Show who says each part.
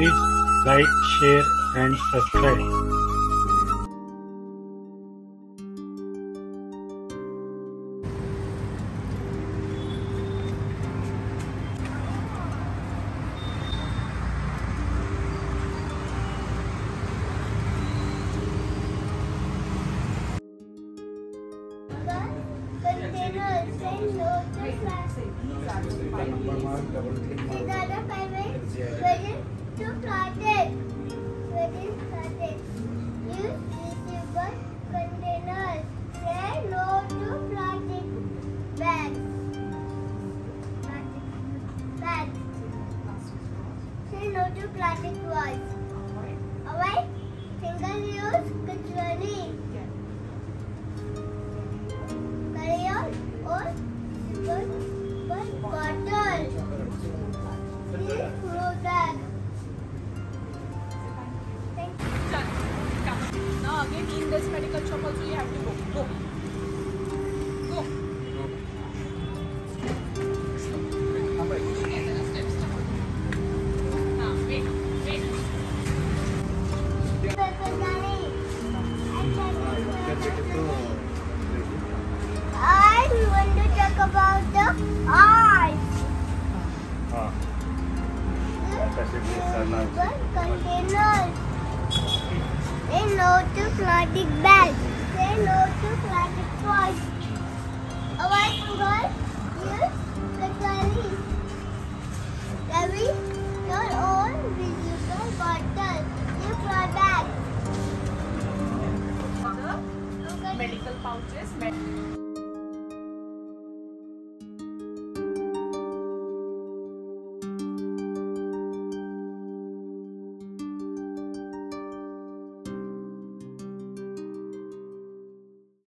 Speaker 1: Please like, share and subscribe.
Speaker 2: No to plastic straws. Alright? Single use cutlery. Crayon or silver bottle. Please throw that. Thank you.
Speaker 3: Now again in this medical shop also you have to go. Go.
Speaker 2: I want to talk about the art. Containers. Say no to plastic bags. Say no to plastic toys. Avoid girls use cutlery. Every